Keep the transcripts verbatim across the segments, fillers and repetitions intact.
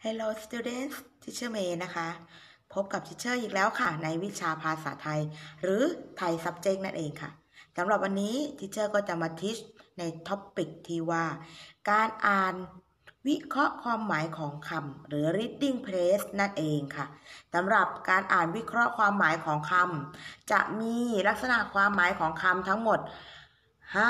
Hello students Teacher May นะคะพบกับ Teacher อีกแล้วค่ะในวิชาภาษาไทยหรือไทย Subject นั่นเองค่ะสำหรับวันนี้ Teacher ก็จะมา teach ใน topic ที่ว่าการอ่านวิเคราะห์ความหมายของคำหรือ reading phrase นั่นเองค่ะสำหรับการอ่านวิเคราะห์ความหมายของคำจะมีลักษณะความหมายของคำทั้งหมดห้า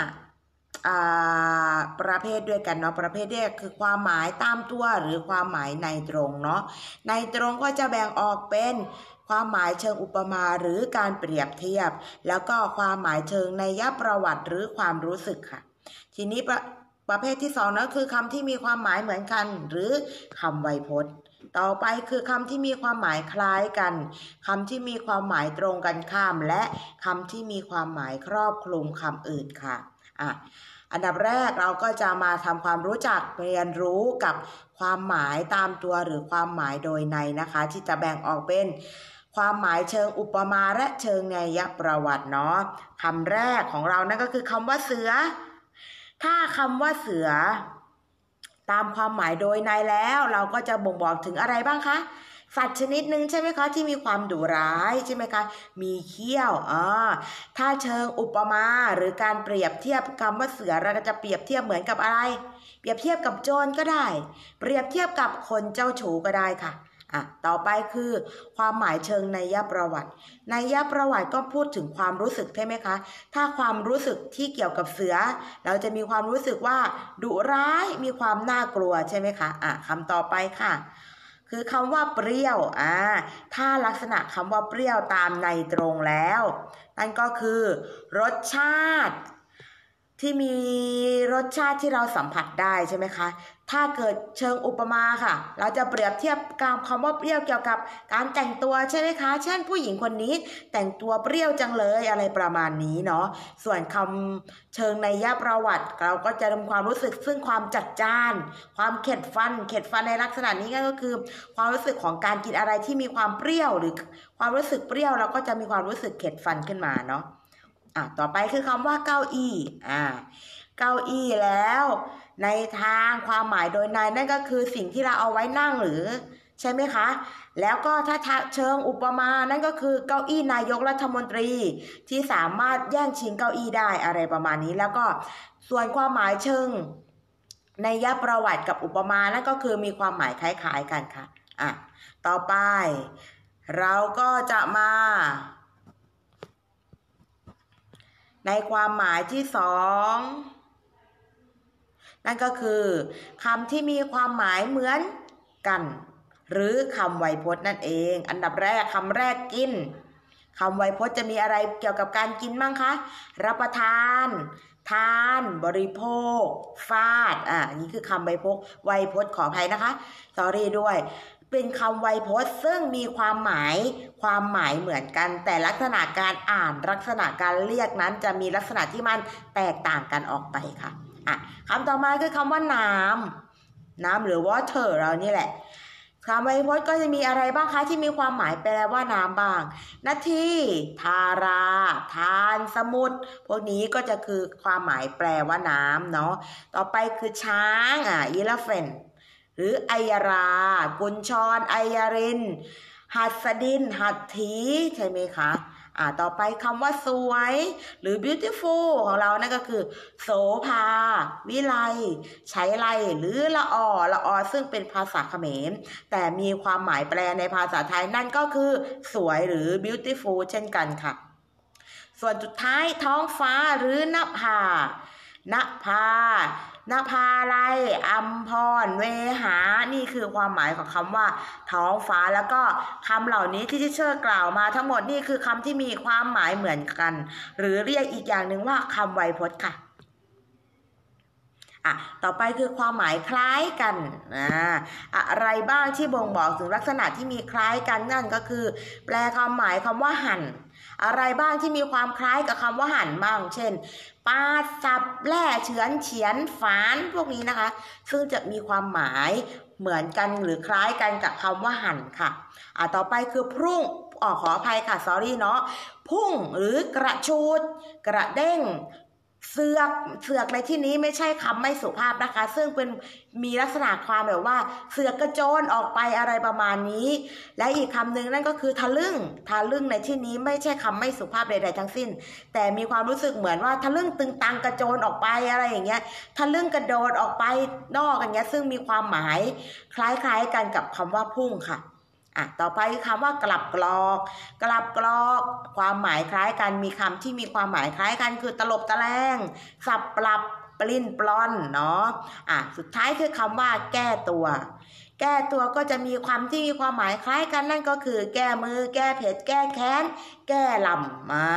ประเภทด้วยกันเนาะประเภทแรกคือความหมายตามตัวหรือความหมายในตรงเนาะในตรงก็จะแบ่งออกเป็นความหมายเชิงอุปมาหรือการเปรียบเทียบแล้วก็ความหมายเชิงนัยประวัติหรือความรู้สึกค่ะทีนี้ประประเภทที่สองนะคือคำที่มีความหมายเหมือนกันหรือคำไวยพจน์ต่อไปคือคำที่มีความหมายคล้ายกันคำที่มีความหมายตรงกันข้ามและคำที่มีความหมายครอบคลุมคำอื่นค่ะอ่ะอันดับแรกเราก็จะมาทำความรู้จักเรียนรู้กับความหมายตามตัวหรือความหมายโดยในนะคะที่จะแบ่งออกเป็นความหมายเชิงอุปมาและเชิงนัยประวัติเนาะคำแรกของเรานั่นก็คือคำว่าเสือถ้าคำว่าเสือตามความหมายโดยในแล้วเราก็จะบ่งบอกถึงอะไรบ้างคะสัตว์ชนิดหนึ่งใช่ไหมคะที่มีความดุร้ายใช่ไหมคะมีเขี้ยวอ่าถ้าเชิงอุปมาหรือการเปรียบเทียบคำว่าเสือเราจะเปรียบเทียบเหมือนกับอะไรเปรียบเทียบกับโจรก็ได้เปรียบเทียบกับคนเจ้าชู้ก็ได้ค่ะอ่ะต่อไปคือความหมายเชิงนัยประวัตินัยประวัติก็พูดถึงความรู้สึกใช่ไหมคะถ้าความรู้สึกที่เกี่ยวกับเสือเราจะมีความรู้สึกว่าดุร้ายมีความน่ากลัวใช่ไหมคะอ่ะคำต่อไปค่ะคือคำว่าเปรี้ยวอ่าถ้าลักษณะคำว่าเปรี้ยวตามในตรงแล้วนั่นก็คือรสชาติที่มีรสชาติที่เราสัมผัสได้ใช่ไหมคะถ้าเกิดเชิงอุปมาค่ะเราจะเปรียบเทียบกับคำว่าเปรี้ยวเกี่ยวกับการแต่งตัวใช่ไหมคะเช่นผู้หญิงคนนี้แต่งตัวเปรี้ยวจังเลยอะไรประมาณนี้เนาะส่วนคำเชิงนัยประวัติเราก็จะนำความรู้สึกซึ่งความจัดจ้านความเข็ดฟันเข็ดฟันในลักษณะนี้ก็คือความรู้สึกของการกินอะไรที่มีความเปรี้ยวหรือความรู้สึกเปรี้ยวเราก็จะมีความรู้สึกเข็ดฟันขึ้นมาเนาะอ่ะต่อไปคือคำว่าเก้าอี้อ่าเก้าอี้แล้วในทางความหมายโดยในนั่นก็คือสิ่งที่เราเอาไว้นั่งหรือใช่ไหมคะแล้วก็ถ้าเชิงอุปมานั่นก็คือเก้าอี้นายกรัฐมนตรีที่สามารถแย่งชิงเก้าอี้ได้อะไรประมาณนี้แล้วก็ส่วนความหมายเชิงนัยประวัติกับอุปมานั่นก็คือมีความหมายคล้ายๆกันค่ะอ่ะต่อไปเราก็จะมาในความหมายที่สองนั่นก็คือคำที่มีความหมายเหมือนกันหรือคำไวยพจน์นั่นเองอันดับแรกคำแรกกินคำไวยพจน์จะมีอะไรเกี่ยวกับการกินบ้างคะรับประทานทานบริโภคฟาดอ่ะนี่คือคำไวยพจน์ไวยพจน์ขออภัยนะคะ sorry ด้วยเป็นคำไวยพจน์ซึ่งมีความหมายความหมายเหมือนกันแต่ลักษณะการอ่านลักษณะการเรียกนั้นจะมีลักษณะที่มันแตกต่างกันออกไปค่ะอ่ะคำต่อมาคือคำว่าน้ำน้ำหรือ water เรานี่แหละคำไวยพจน์ก็จะมีอะไรบ้างคะที่มีความหมายแปลว่าน้ำบ้างนาทีทาราทานสมุทรพวกนี้ก็จะคือความหมายแปลว่าน้ำเนาะต่อไปคือช้างอ่ะ elephantหรือไอยรากุญชรไอยรินหัสดินหัตถีใช่ไหมคะอ่าต่อไปคำว่าสวยหรือ beautiful ของเรานั่นก็คือโสภาวิไลใช้ไลหรือละออละออซึ่งเป็นภาษาเขมรแต่มีความหมายแปลในภาษาไทยนั่นก็คือสวยหรือ beautiful เช่นกันค่ะส่วนสุดท้ายท้องฟ้าหรือนภานภานภาลัยอัมพรเวหานี่คือความหมายของคำว่าท้องฟ้าแล้วก็คำเหล่านี้ที่ที่เชื่อกล่าวมาทั้งหมดนี่คือคำที่มีความหมายเหมือนกันหรือเรียกอีกอย่างหนึ่งว่าคำไวยพจน์ค่ะอ่ะต่อไปคือความหมายคล้ายกันอ่าอะไรบ้างที่บ่งบอกถึงลักษณะที่มีคล้ายกันนั่นก็คือแปลความหมายคำว่าหั่นอะไรบ้างที่มีความคล้ายกับคำว่าหั่นบ้างเช่นปาดสับแล่เฉือนเฉียนฝานพวกนี้นะคะซึ่งจะมีความหมายเหมือนกันหรือคล้ายกันกับคำว่าหั่นค่ะอ่ะต่อไปคือพรุ่งอ๋อขออภัยค่ะ sorry เนาะพุ่งหรือกระชูดกระเด้งเสือกเสือกในที่นี้ไม่ใช่คำไม่สุภาพนะคะซึ่งเป็นมีลักษณะความแบบว่าเสือกกระโจนออกไปอะไรประมาณนี้และอีกคำหนึ่งนั่นก็คือทะลึ่งทะลึ่งในที่นี้ไม่ใช่คำไม่สุภาพใดๆทั้งสิ้นแต่มีความรู้สึกเหมือนว่าทะลึ่งตึงตังกระโจนออกไปอะไรอย่างเงี้ยทะลึ่งกระโดดออกไปนอกอย่างเงี้ยซึ่งมีความหมายคล้ายๆกันกับคำว่าพุ่งค่ะอ่ะต่อไปคำว่ากลับกรอกกลับกรอกความหมายคล้ายกันมีคำที่มีความหมายคล้ายกันคือตลบตะแลงสับปรับปลิ้นปล้อนเนาะอ่ะสุดท้ายคือคำว่าแก้ตัวแก้ตัวก็จะมีความที่มีความหมายคล้ายกันนั่นก็คือแก้มือแก้เผ็ดแก้แค้นแก้ลำมา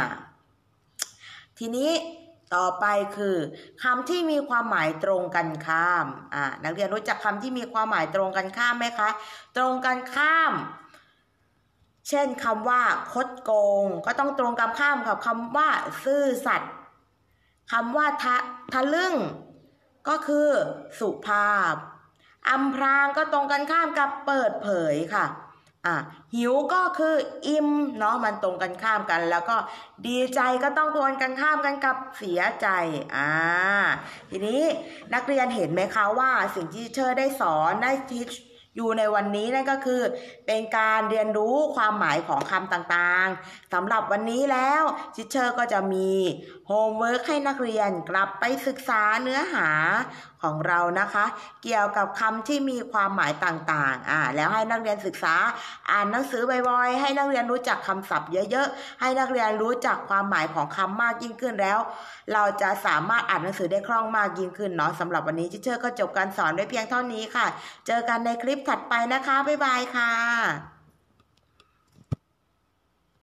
ทีนี้ต่อไปคือคำที่มีความหมายตรงกันข้ามอ่านักเรียนรู้จักคำที่มีความหมายตรงกันข้ามไหมคะตรงกันข้ามเช่นคำว่าคดโกงก็ต้องตรงกันข้ามกับคำว่าซื่อสัตย์คำว่าทะทะลึ่งก็คือสุภาพอำพรางก็ตรงกันข้ามกับเปิดเผยค่ะอ่ะหิวก็คืออิ่มเนาะมันตรงกันข้ามกันแล้วก็ดีใจก็ต้องตรงกันข้ามกันกับเสียใจอ่าทีนี้นักเรียนเห็นไหมคะว่าสิ่งที่เชอร์ได้สอนได้ทิชอยู่ในวันนี้นั่นก็คือเป็นการเรียนรู้ความหมายของคำต่างๆสำหรับวันนี้แล้วทิชเชอร์ก็จะมีโฮมเวิร์กให้นักเรียนกลับไปศึกษาเนื้อหาของเรานะคะเกี่ยวกับคำที่มีความหมายต่างๆอ่าแล้วให้นักเรียนศึกษาอ่านหนังสือบ่อยๆให้นักเรียนรู้จักคำศัพท์เยอะๆให้นักเรียนรู้จักความหมายของคำมากยิ่งขึ้นแล้วเราจะสามารถอ่านหนังสือได้คล่องมากยิ่งขึ้นเนาะสำหรับวันนี้ทิชเชอร์ก็จบการสอนไว้เพียงเท่านี้ค่ะเจอกันในคลิปถัดไปนะคะบ๊ายบายค่ะ